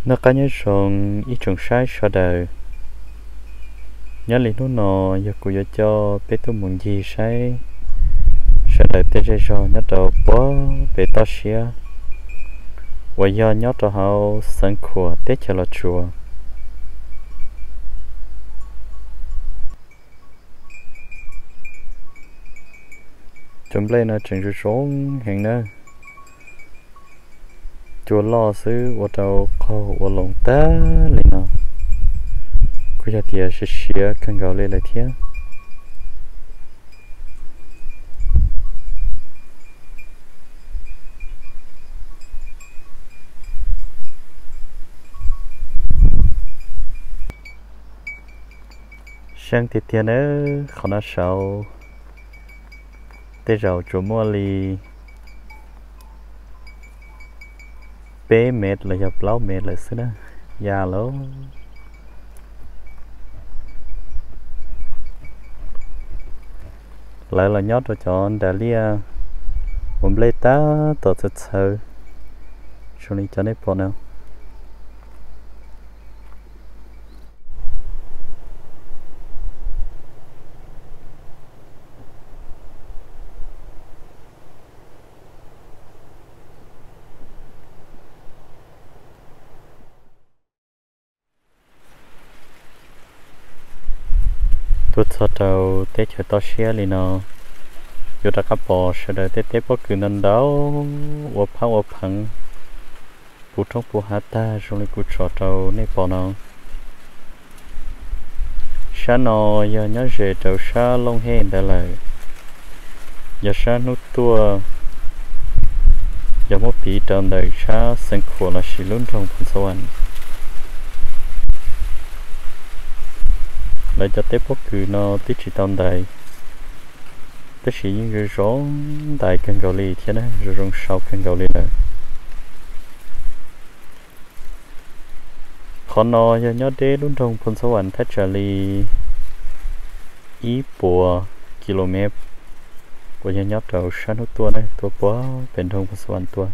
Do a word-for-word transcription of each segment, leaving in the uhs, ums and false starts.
nó có nhớ rằng ít trồng sai sau đời nhớ lý nó nọ giờ cụ giờ cho bé tôi muốn gì sai sau đời tê chơi rồi nhớ đầu bó bé to xía và giờ nhớ cho họ sân khủa tết cho là chùa chúng lên là chừng rồi xuống hàng nữa chùa lo xứ và đầu khâu và lồng tá lên nào cứ giờ tiệt sẽ xía khăn gạo lên lại thế sáng tiệt tiệt nữa không nó sợ tê rau chua mua li bé mệt là dập lâu mệt là xí đó già lố lại là nhót cho chọn đại lia một lê tá tổ thật sự cho nên cho nên bỏ nào tôi sợ đâu tết chơi to xe liền nó dù đã có bò sợ đời tết tết có cứ nên đó và phá và phẳng phụ trong phụ hạ ta rồi lại cứ sợ đâu nên bỏ nó sáng nó giờ nhớ về đầu xa lông hên đã lại giờ sáng nút tua giờ một bị tròn đời xa sinh khổ là chỉ luôn trong phần sâu anh lại cho tết bốc cứ nó tí chỉ tồn tại tí chỉ những người rõ tại kênh gạo lì thế này rồi rong sau kênh gạo lì này còn nó giờ nhớ đế đúng trong phần số ảnh thách trả lì ý bùa km của nhà nhớ đầu sáng hút tua này tua quá bên trong phần số ảnh tua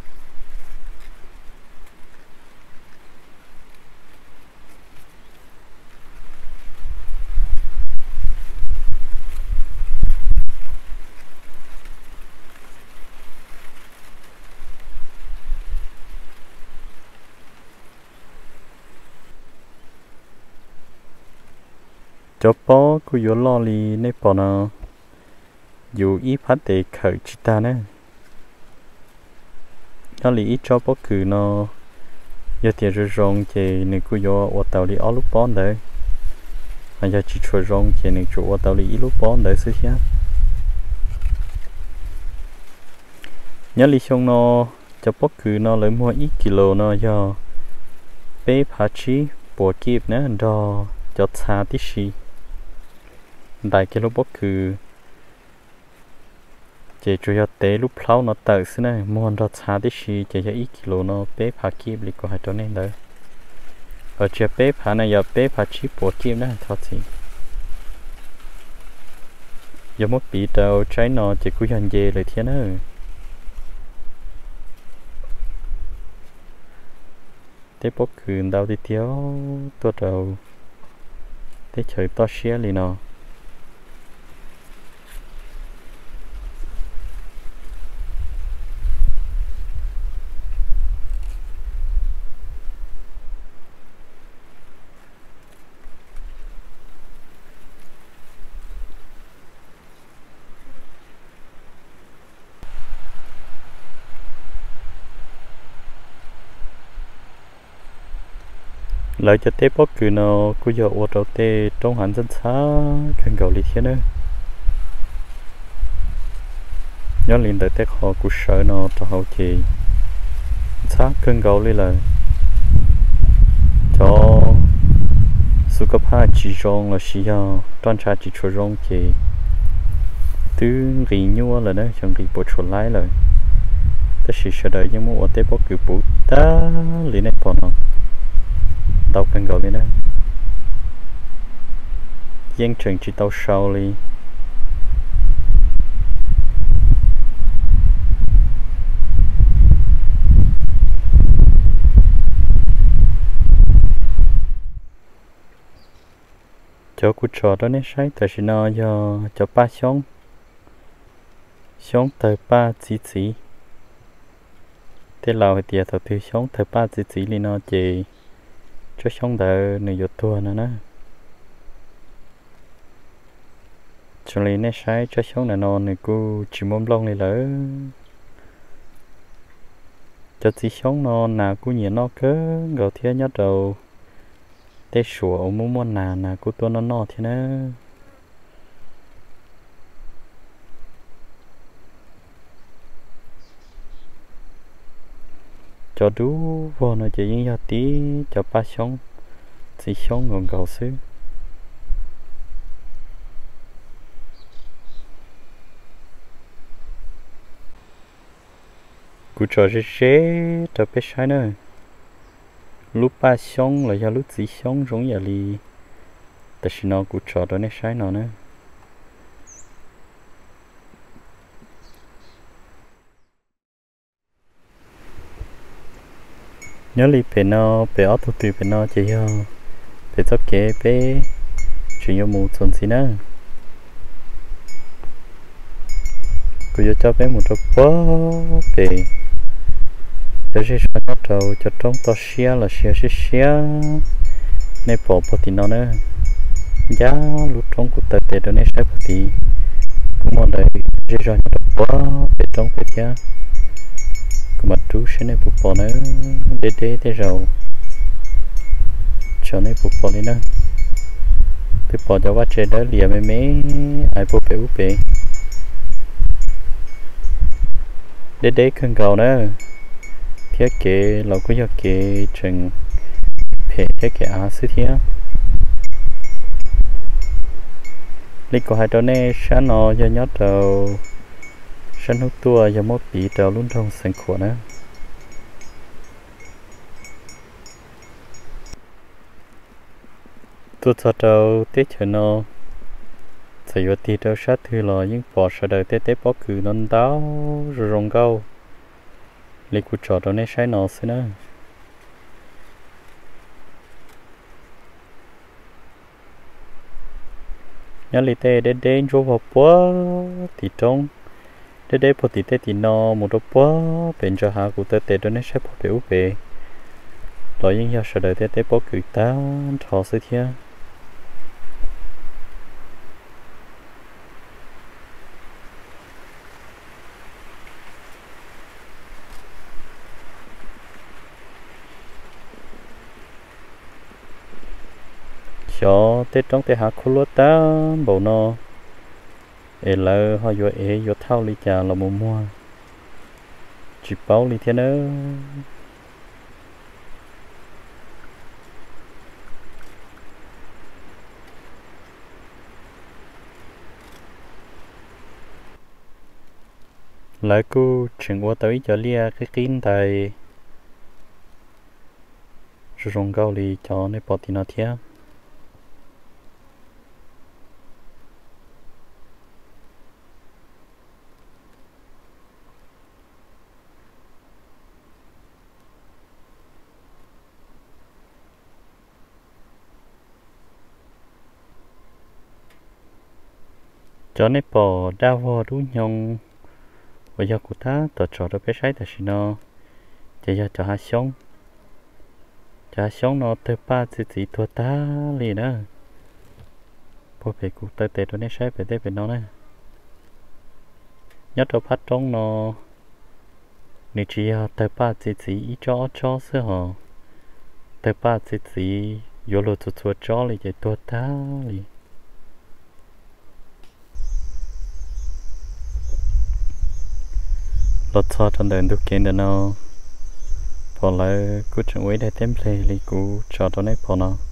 cho bó của yếu lo li nè bỏ nó dù ít phát để khởi chỉ ta nè nó li ít cho bó cứ nó giờ tiền rồi rong thì nên cứ yếu ở tàu li ở lúc bón đấy mà giờ chỉ cho rong thì nên chủ ở tàu li ít lúc bón đấy xí xí nhớ li xong nó cho bó cứ nó lấy mua ít kilo nó do bé phát chi bỏ kịp nữa đó cho xa tí xí đại cái lúc bốc cứ chỉ chủ yếu tế lúc lâu nó tự xí này muốn ra xa tí xí chỉ cho ít kilo nó bé phá kịp thì có hai chỗ nên đấy ở chỗ bé phá này giờ bé phá chi bỏ kịp nữa thôi gì giờ mất bị đâu trái nó chỉ cứ hành dê lại thế nữa tế bốc cứ đâu thì thiếu tôi đâu tế trời to xé liền nó lại cho tế bốc cứ nó cứ giờ ô tô tê trong hẳn dân xa kênh gạo lý thế nữa nhớ liền tới tế khó cứ sợ nó cho hậu chỉ xa kênh gạo lý là cho sự cấp hai chỉ rong là chỉ cho toàn tra chỉ cho rong thì từ rì nhua là đó chẳng rì bộ chuột lái rồi ta chỉ sợ đợi nhưng mà ô tế bốc cứ bút ta lý này bỏ nó tàu cần gọi lên đó dân trường chỉ tàu sau đi cho cú trò đó nên sai tại vì nó do cho ba xong xong tới ba chỉ chỉ thế nào thì tiệt thật thì xong tới ba chỉ chỉ li nó chỉ cho xong đỡ nửa giờ tua nữa nè cho nên nên sai cho xong là nó nửa cú chỉ mong long này lỡ cho chỉ xong nó nào cú nhẹ nó cớ gạo thiên nhất đầu tê sủa ông muốn muốn nào nào cú tua nó nọ thế nè cho đủ vô nó chỉ những giờ tí cho ba xong chỉ xong còn gạo xứ cú trò chơi chế cho bé sai nữa lúc ba xong là do lúc chỉ xong giống như là tại sao nó cú trò đó này sai nó nữa nhớ li bé nó bé ở tụi tụi bé nó chỉ cho bé cho kế bé chỉ cho một tuần xí nữa cô cho bé một chút quá bé cho chị sao nó trâu cho trong to xia là xia xia xia này bỏ bỏ thì nó nữa giá lúc trong cuộc đời tệ đó này sai bỏ thì cũng mong đợi chị sao nó trâu quá bé trong bé kia cũng mà chú sẽ này bỏ bỏ nữa để để để rồi cho này bỏ bỏ đi nữa thì bỏ cho quá trời đó liền mấy mấy ai bỏ bé úp bé để để khăn cầu nữa thiết kế là có thiết kế chừng phải thiết kế á xứ thế lịch của hai đứa này sáng nó cho nhớ đầu sáng hút tua cho một bị đầu luôn trong sân khổ nữa tôi cho đầu tết cho nó sẽ có tí đầu sát thư là những bỏ sợ đời tết tết bỏ cử non đáo rồi rong câu lịch của trò đó này sai nó xí nữa nhớ lịch tê đến đến chỗ vào bữa thì trong đến đến một tí tê thì nó một đôi bữa bên cho hà của tê tê đó này sai bỏ biểu về rồi những giờ sợ đời tê tê bỏ cử ta trò xí thế cho tết trong tết hạ khô lúa ta bầu nó ê lỡ họ vô ê vô thao li trà là mùa mua chỉ bao li thế nữa lại cô chuyển qua tới cho lia cái kín tại rong cao li cho nên bỏ thì nó theo cho nên bỏ đau vào đúng nhông bây giờ của ta tờ trò đó bé sai tại sao nó chỉ giờ cho hai sống cho hai sống nó tới ba chỉ chỉ thua ta liền đó bỏ về cuộc tới tệ đó nên sai về đây về nó này nhất là phát trong nó nếu chỉ tới ba chỉ chỉ cho cho xưa họ tới ba chỉ chỉ vô lô thua thua cho liền chỉ thua ta liền lót cho trong đời được kiến nó bỏ lại cứ chẳng quấy để template thì cứ cho nó này bỏ nó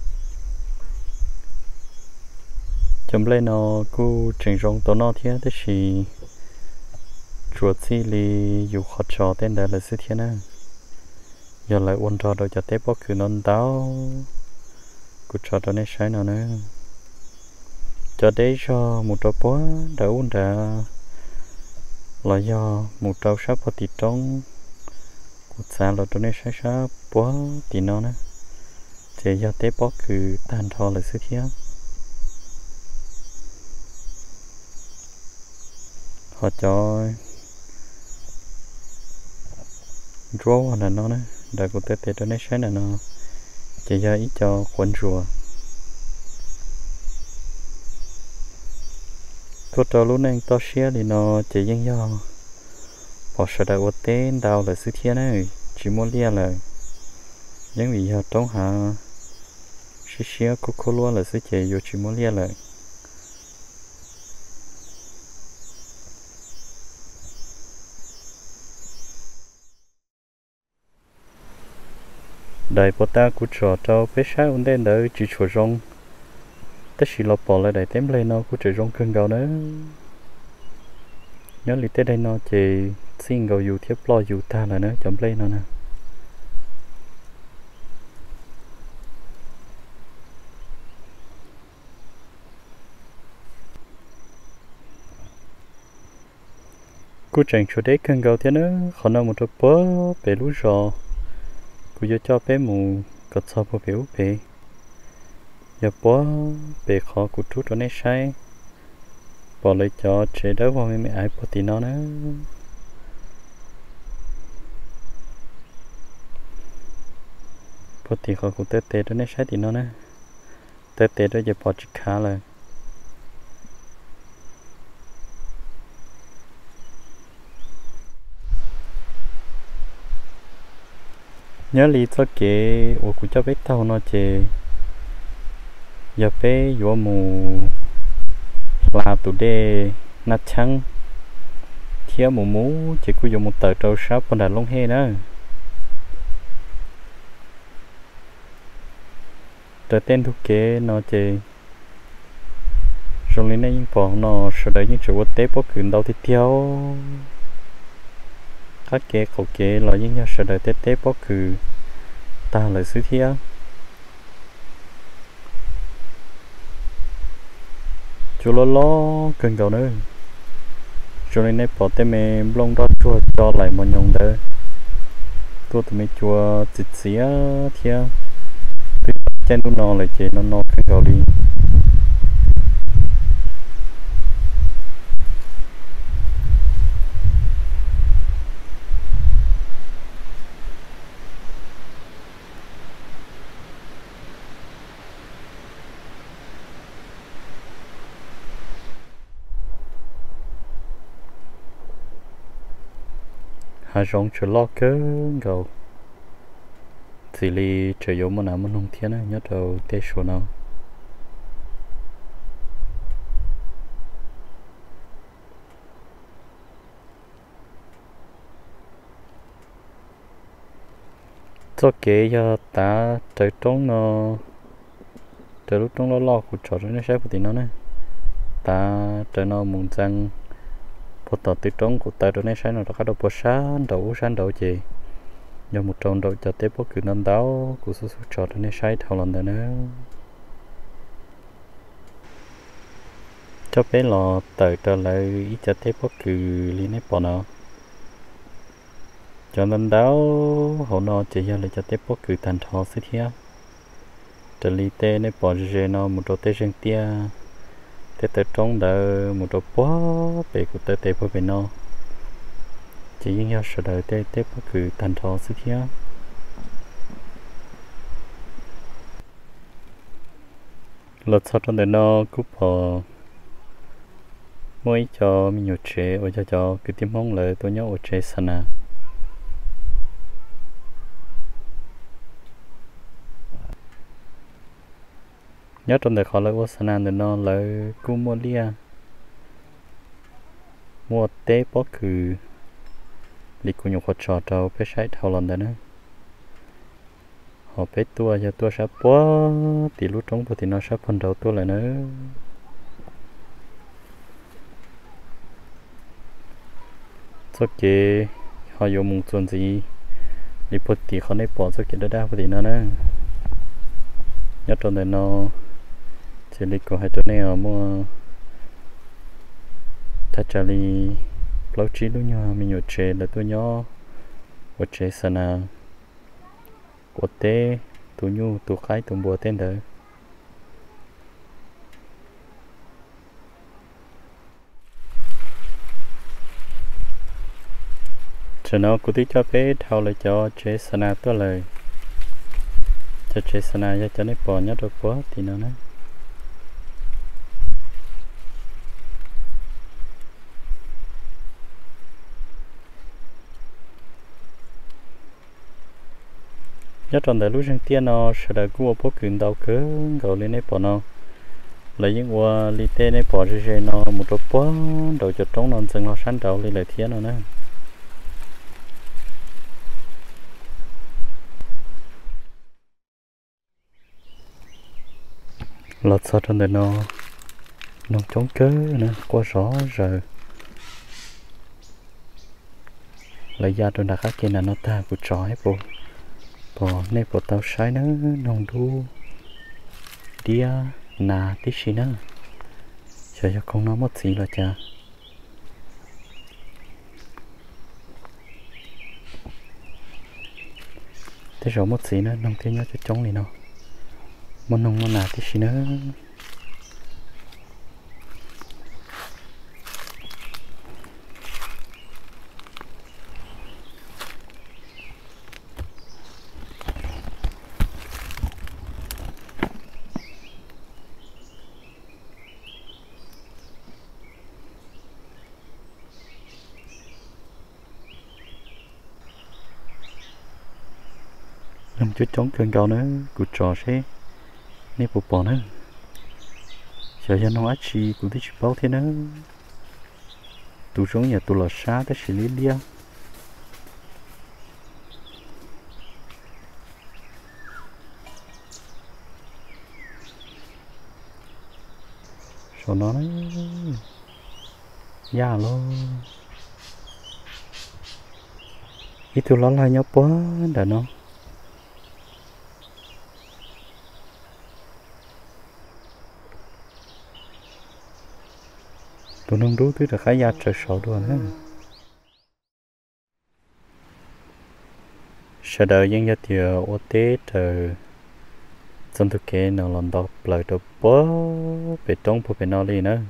chấm lên nó cứ chỉnh rong tổ nó thế thế thì chuột xí li dù khó cho tên đây là sự thế nào giờ lại ôn cho đôi cho tép bỏ cứ non táo cứ cho nó này sai nó nữa cho đấy cho một trò bó đã ôn đã là do một trâu sáp vào thịt trong cột xa là trong này sáp sáp bó thì nó nè thì do tế bó cứ tan thọ là sự thiếu họ cho rô là nó nè đời của tê tê cho nên sáng là nó chỉ ra ít cho quấn rùa cô trò lúc này to xía thì nó chỉ dân do bỏ sợ đại của tên đào là sự thiên này chỉ muốn lia là những vì giờ trong hạ xí xía cô cô luôn là sự chế vô chỉ muốn lia là đại bộ ta cũng trò trâu phía sau ổn định đỡ chỉ trò rong tất chỉ lọp bỏ lại đại tém lên nó cũng trò rong cơn gạo nữa nhớ lý tới đây nó chỉ xin gạo dù thiếp lo dù ta là nó chậm lên nó nè cú chẳng chỗ đấy cơn gạo thế nữa còn nào một chỗ bó bể lú rò cú cho cho bé mù cất sau bộ biểu bể giờ bó bể khó cú chút cho nên sai bỏ lại cho chế đó vào mẹ ai bỏ tí nó nữa bỏ tí khó cú tê tê đó nên sai tí nó nữa tê tê đó giờ bỏ chỉ khá là nhớ lý cho kế ô cũng cho biết tao nó chè giờ bé vô mù là tụi đê nát trắng thiếu mù mú chỉ có dùng một tờ trâu sáp còn đặt lông he đó tờ tên thuộc kế nó chè rồi lên đây những bỏ nó sau đấy những chỗ tế bó cứng đâu thì theo các kế khẩu kế là những nhà sau đấy tế tế bó cứng ta là sự thiếu chú lo lo cần cầu nữa cho nên này bỏ tay mẹ lông đó chua cho lại một nhông đỡ tôi tụi mẹ chua chít xía thia trên nó nó lại chỉ nó nó cần cầu đi hà rong chờ lo cơ gầu thì li chờ yếu mà nào mà nông thiên á nhớ đầu tê số nào cho kế cho ta tới trong nó tới lúc trong nó lo của trò nó sẽ phải nó này ta tới nó muốn rằng bộ tàu tự trống của ta đó này sáng nó đã đầu bộ sáng đầu sáng đầu gì nhờ một tròn đầu cho tiếp bộ cử nón đáo của số số trò đó này sáng thầu lần đó nữa cho bé lò tới trở lại ít cho tiếp bộ cử liên hết bỏ nó cho nón đáo hậu nó chỉ cho lại cho tiếp bộ cử thành thọ xí thia trở li tê này bỏ rê nó một đồ tê riêng tia tê tê trong đờ một đồ bó bể của tê tê với bên nó chỉ những nhau sợ đợi tê tê bất cứ thành thọ sức nhá lột sau trong đời nó cúp họ mỗi cho mình nhiều chế và cho cho cái tim mong lời tôi nhớ ở chế sana nhớ trong đời khó lời của sana đời nó lời cú mua lia mua tế bất cứ lịch của nhiều hoạt trò trâu phải sai thao lần đó nữa họ phải tua cho tua sắp quá thì lúc trống thì nó sắp phần đầu tua lại nữa sau khi họ dùng một tuần gì thì bớt thì họ lấy bỏ sau khi đó đa thì nó nữa nhất trong này nó chỉ lịch của hai chỗ này ở mua thắt chặt đi lâu chí lúc nhỏ mình nhớ chế là tôi nhỏ của chế sana của té tôi nhu tôi khai tôi bùa tên đấy cho nó cụ tí cho bé thao lại cho chế sanaตัวเลยcho chế sana cho cho nó bỏ nhớ được quá thì nó nói nhớ trong đời lúc sinh tiên nó sẽ được cua bố quyền đầu cứ gọi lên này bỏ nó lấy những qua li tê này bỏ ra nó một chỗ quá đầu cho trống nó dừng nó sáng đầu lên lại thiên nó nữa lọt sao trong đời nó nó chống cớ nữa quá rõ rồi lấy ra trong đặc cái là nó ta của trò hết bộ bỏ này bộ tao sai nữa nông đu dia nà tí xí nữa cho cho con nó mất gì là cha thế rồi mất gì nữa nông thế nhớ cho chống này nó muốn nông nó nà tí xí nữa làm chút chống cơn cao nữa cụ trò sẽ nè bộ bỏ nữa chờ cho nó ách chi cụ thích bao thế nữa tụ xuống nhà tụ là xa tới xử lý đi rồi nó nói già luôn ít tụ lo lại nhau quá đã nó tụi nông đú thứ là khá giá trời sổ luôn á sau đó dân gia tiều ô tế từ dân thực kế nó làm đọc lời đọc bó về trong bộ bên nó đi nữa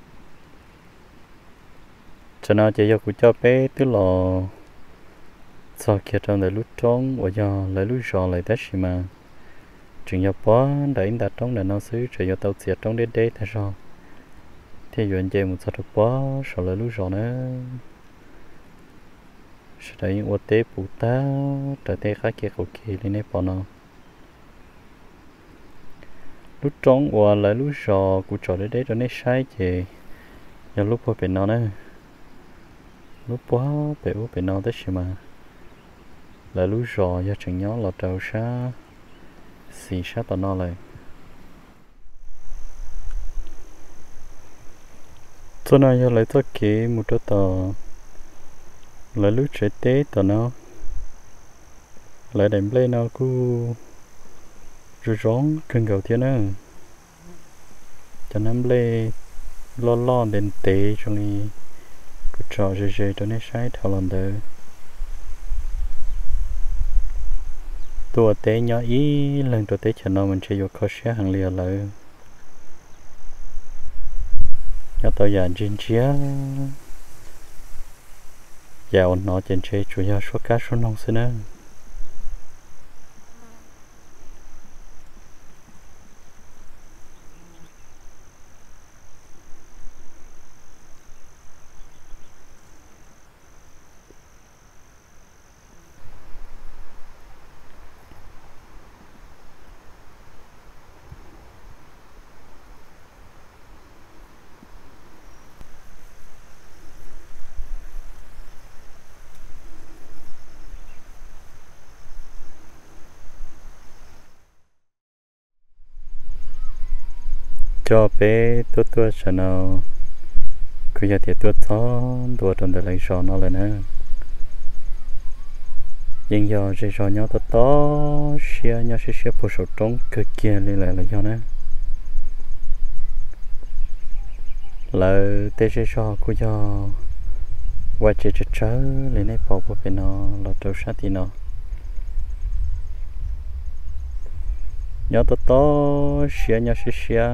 cho nó chỉ cho cụ cho bé tức là sau khi trong lời lúc trống và do lời lúc rõ lời tết gì mà chuyện cho bó để anh ta trong là nó xứ chỉ cho tao xịt trong đến đây tại sao thì dọn chơi một số quá sau lại lúc rồi nữa sau đấy ô tế phụ ta trở tế khác kia cầu kỳ lên đây bỏ nó lúc trống và lại lúc rồi cụ trò đấy đấy cho nên sai chị giờ lúc qua bên nó nữa lúc quá bé u bên nó đấy mà lại lúc rồi giờ chừng nhó là trâu xa xì sát tao nó lại cho nên giờ lấy cho kỹ một chỗ tờ lấy lúc chế tế tờ nó lấy đánh lên nó cứ rú rón cưng gầu thiên nữa cho nắm lê lo lo đến tế cho nên cứ trò dễ dễ cho nên sai thảo lần đời tua tế nhỏ ý lần tua tế cho nó mình chỉ vô khó xé hàng lìa lại cho tôi giờ trên chia dạo nó trên chơi chủ yếu số cá số nông xin á cho bé tốt tốt cho nó cứ giờ thì tốt đó tốt trong đời lại cho nó lại nữa nhưng giờ chỉ cho nhau tốt đó xia nhau xia xia bộ sổ trống cực kia lên lại là do nó là tê chỉ cho cô cho qua chỉ chỉ chớ lên này bỏ qua bên nó là trâu sát thì nó nhau tốt đó xia nhau xia xia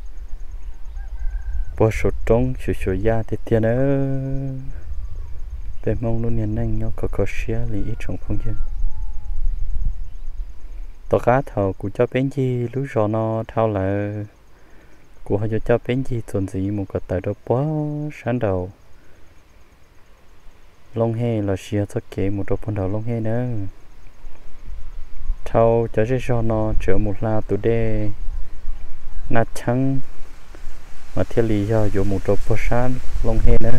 bộ sổ trống sổ sổ da thì tiền nữa bên mong luôn nhận năng nhau có có xia lý ít trong phong dân tao cá thầu của cho bên gì lúc rồi nó thao là của họ cho bên gì tuần gì một cái tài đó quá sáng đầu long he là xia cho kể một đôi phần đầu long he nữa thao cho cái cho nó chở một la tụ đê nát trắng mà thiên lý do dùng một đôi phần sáng long he nữa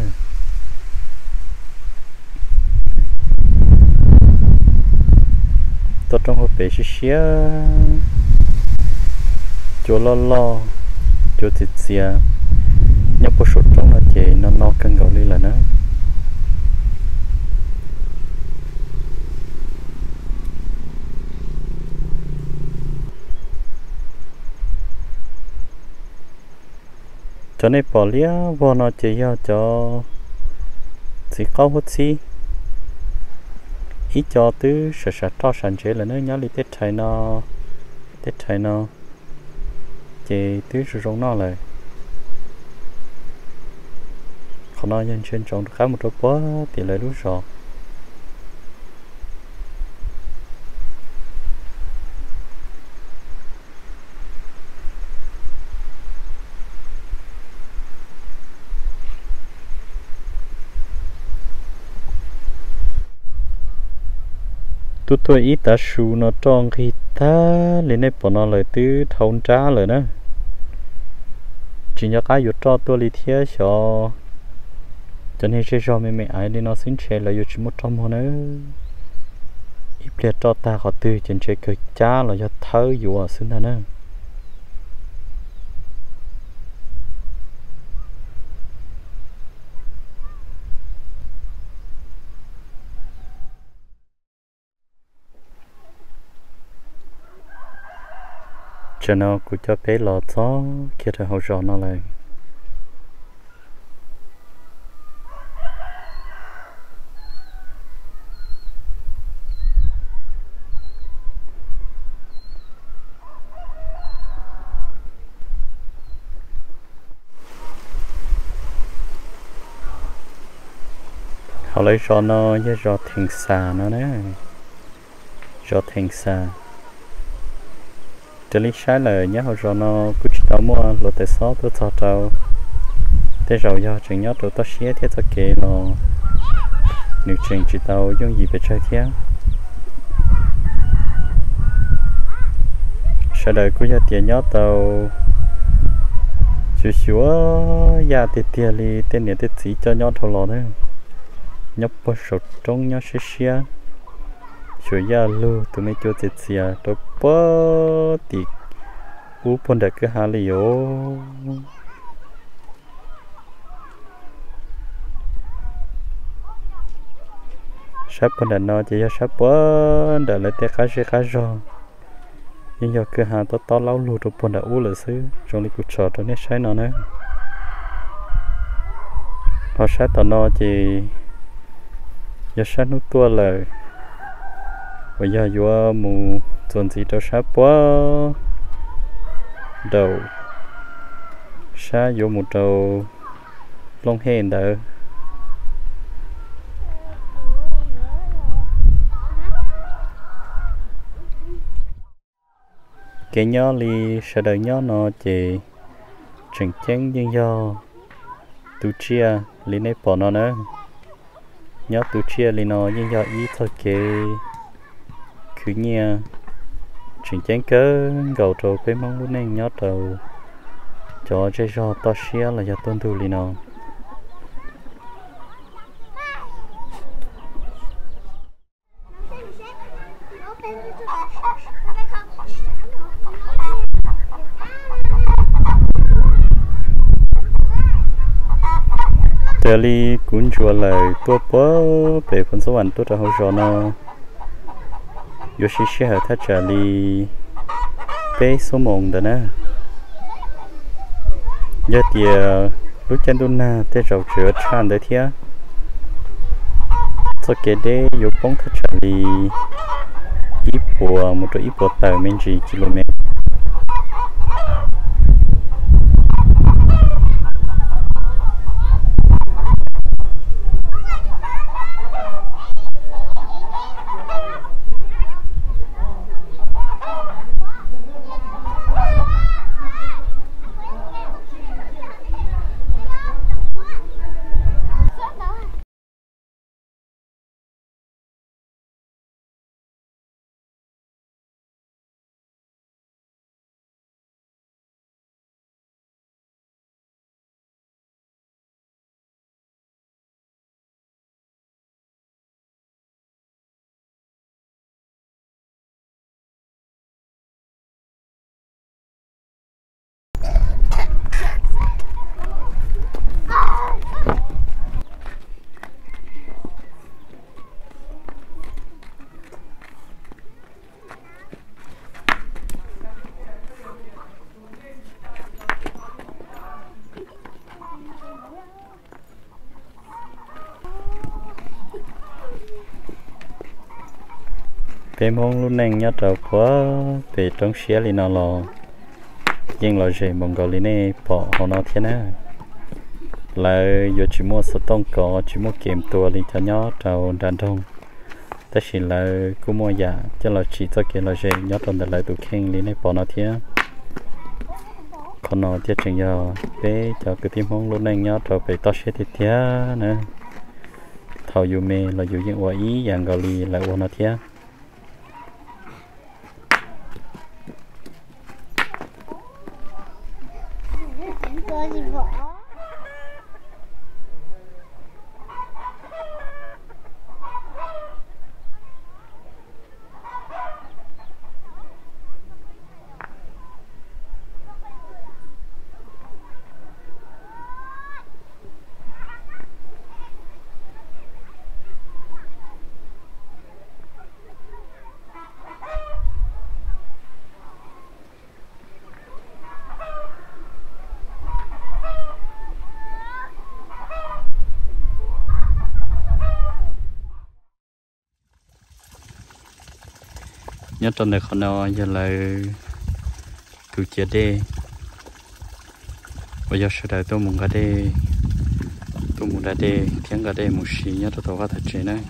tôi trong hộp bể xía chỗ lo lo chỗ thịt xìa nhóc có sụt trong là chị nó nó cân gạo đi là nó cho nên bỏ lia vô nó chỉ cho cho chỉ có hút xí ít cho tứ sợ sợ to sản chế là nó nhớ đi tết thay nó tết thay nó chỉ tứ sử dụng nó lại còn nó nhân trên trong khá một chút quá thì lại lúc rồi tụi tôi ít ta su nó trong khi ta lên đây bỏ nó lại từ thôn trả rồi nữa chỉ nhớ cái vụ cho tôi đi theo cho cho nên sẽ cho mẹ mẹ ai đi nó xin chơi là chỉ một trăm hơn nữa ít liệt cho ta họ từ trên chơi cực trả là cho thơ vụ ở xin nữa cho nó cũng cho bé lọ gió kia thì hậu gió nó lại họ lấy gió nó với gió thình xà nó đấy gió thình xà cho lý sai là nhớ hồi rồi nó cứ chỉ tao mua lột tại số tôi cho tao thế rồi do chừng nhớ tụi tao xé thế cho kệ nó nếu chừng chỉ tao dùng gì về chơi thế sau đời cứ giờ tiền nhớ tao chú xíu ya tiền tiền đi tên này tên chỉ cho nhớ thầu lò đấy nhớ bao sốt trong nhớ xé xé chú ya lu tụi mấy chú tiền xé tôi bớt thì u phong đại cứ hà li yo sắp phong đại nó chỉ sắp bớt đại lấy tiền khá sẽ khá rồi nhưng giờ cứ hà to to lâu lu tụi phong đại u là xứ trong lịch cuộc trò cho nên sai nó nữa họ sai tao nó chỉ giờ sai nút tua lời bây giờ vừa mù tuần gì đó sắp quá đầu sa vô một đầu long hèn đỡ cái nhỏ li sẽ đợi nhỏ nó chỉ chỉnh chén nhưng do tu chia li này bỏ nó nữa nhỏ tu chia li nó nhưng do ý thôi cái cứ nhia chuyện chén cớ gầu trầu cái mong muốn nên nhớ trầu cho chơi cho to xía là cho tôn thu li nào giờ li cuốn chùa lời tua bó về phần số ảnh tôi đã hỗ trợ nó yo xí xí ở thắt trả li bé số mộng đó nè giờ thì lúc chân đun na té rau chữa chan đấy thia cho cái đấy yo bông thắt trả li ít bộ một ít bộ tàu mình chỉ km bé mong lúc này nhớ đầu quá về trong xe li nó lò nhưng là gì mong gọi li này bỏ họ nó thế nào là giờ chỉ mua sữa tông cỏ chỉ mua kiếm tua li cho nhớ đầu đàn đông tất chỉ là cũng mua giả cho là chỉ cho kia là gì nhớ trong đời lại tụ khen li này bỏ nó thế còn nó thiết chừng giờ bé cho cái tim mong lúc này nhớ đầu về to xe thì thế nữa thầu dù mê là dù những quả ý dạng gọi li là quả nó thế nhớ trong này con nào giờ là cứ chia đê bây giờ sẽ đại tôi muốn cái đê tôi muốn đại đê tiếng cái đê một xí nhớ tôi vào thật chế này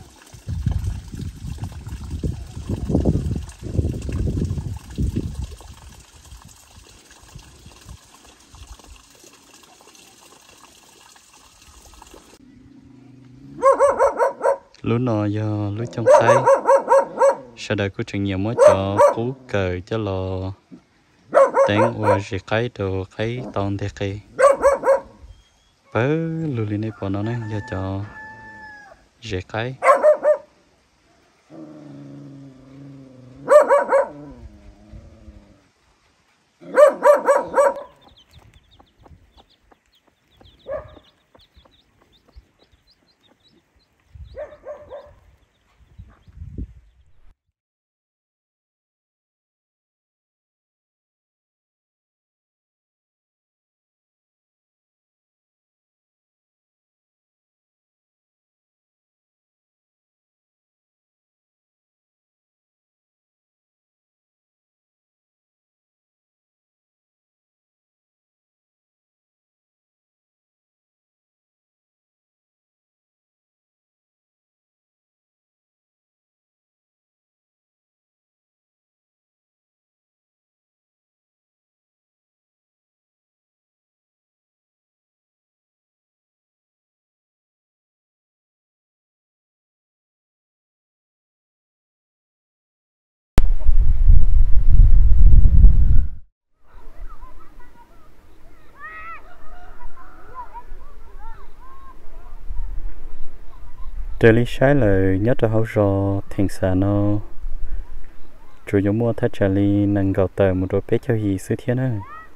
lúc nào giờ lúc trong tay sau đó cứ chừng nhiều mới cho cú cờ cho lò đánh qua gì cái đồ cái toàn thế kia bớ lùi lên đây bỏ nó này giờ cho gì cái để lý sai là nhất là hậu rò thành sản nó chủ yếu mua thắt trả lý nâng gạo tờ một đôi bé cho gì xứ thiên á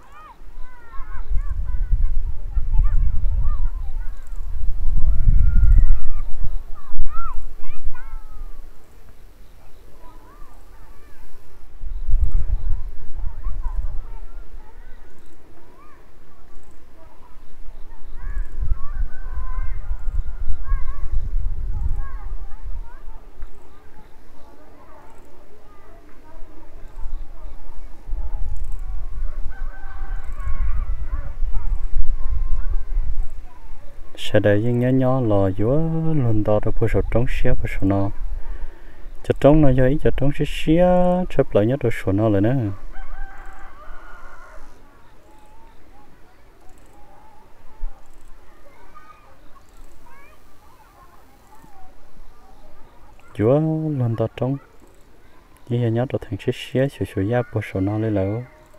sẽ để những nhớ nhỏ lò dúa luôn đó được bớt trống xía bớt số nó cho trống nó vậy cho trống xía xía chấp lại nhất được số nó rồi nữa dúa luôn đó trống như nhớ được thành xía xía xíu xíu giáp bớt số nó lấy lỡ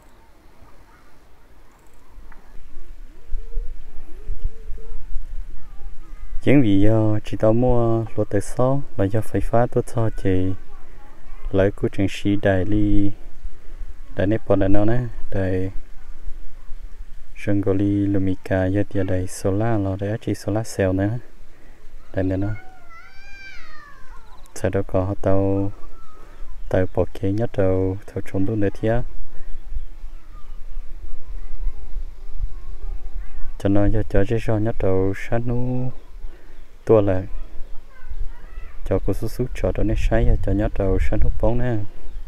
chính vì do chỉ tao mua lúa tới sau là do phải phá tốt cho chị lấy của trường sĩ đại ly đại nếp bọn nó nè đại rừng gò ly lumica giờ thì đại solar là đại chỉ solar cell nữa đại này nó sau đó có tàu tàu bỏ kế nhất tàu tàu trốn luôn để thiệt cho nó cho cho cho nhất tàu sát nú tua là cho cô叔叔cho đó nó sai cho nhớ đầu sáng hút bóng nè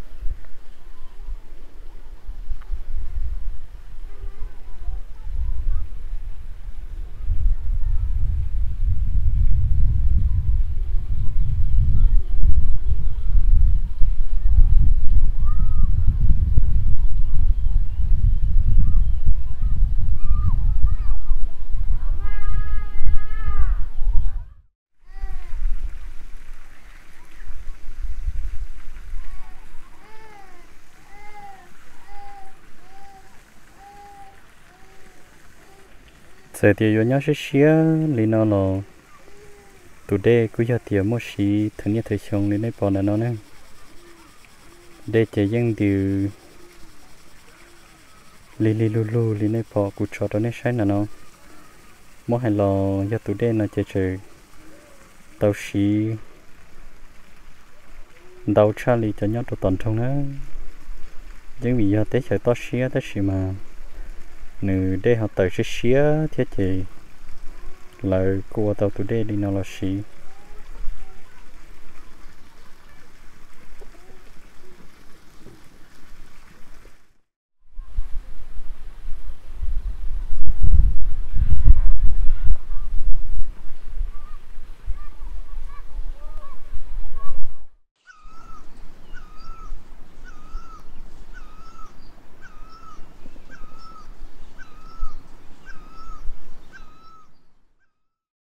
giờ thì vô nhớ xíu li nó là tụi đây cứ giờ thì một xí thứ nhất thời xong lên đây bỏ nó nè đây chỉ dân điều li li lu lu li này bỏ cụ cho đó này sai nè nó mỗi hai lò giờ tụi đây nó chơi chơi tàu xí đầu cha li cho nhớ tụi toàn trong đó nhưng vì giờ tới chơi to xí tới xí mà nữ đây họ tới xí xí thiết thì lời của tàu tụi đây đi nào là xí